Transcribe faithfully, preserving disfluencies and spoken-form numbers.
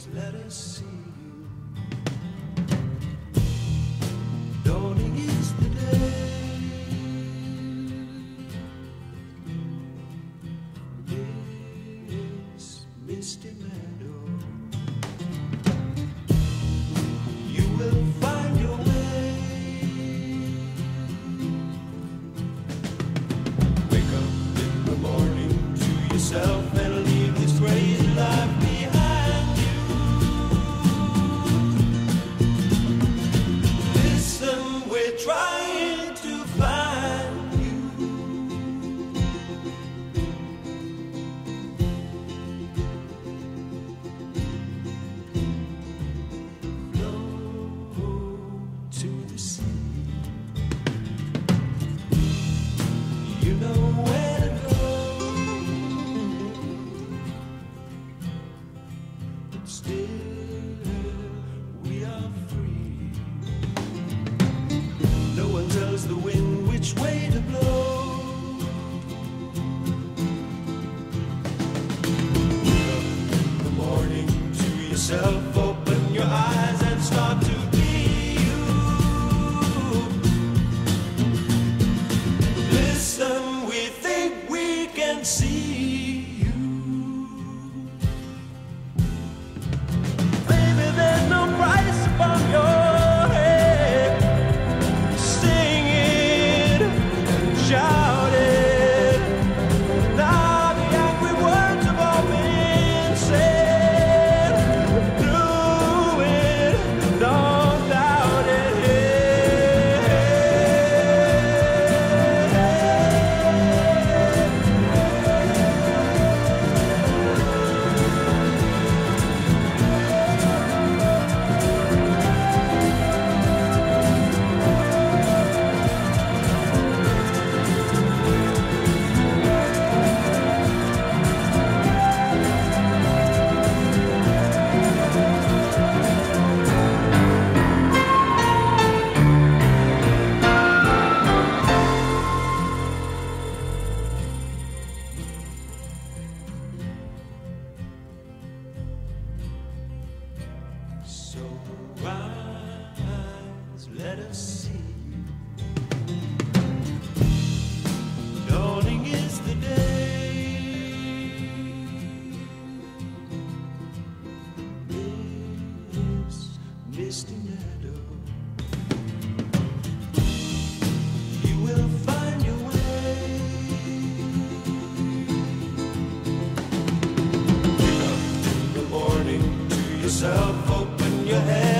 let us see you. Dawning is the day. This misty meadow, you will find your way. Wake up in the morning to yourself and leave this crazy life behind you. Listen, we're trying to find you. Flow to the sea. You know where to go. Still, we are free. No one tells the wind which way to blow. Wake up in the morning to yourself, open your eyes and start to be you. Listen, we think we can see you. Baby, there's no price upon your head. Sing it, shout it. Now the angry words have all been said. Do it, don't doubt it. So rise, let us see you. Dawning is the day. This misty meadow, you will find your way. Get up in the morning to yourself, open your head.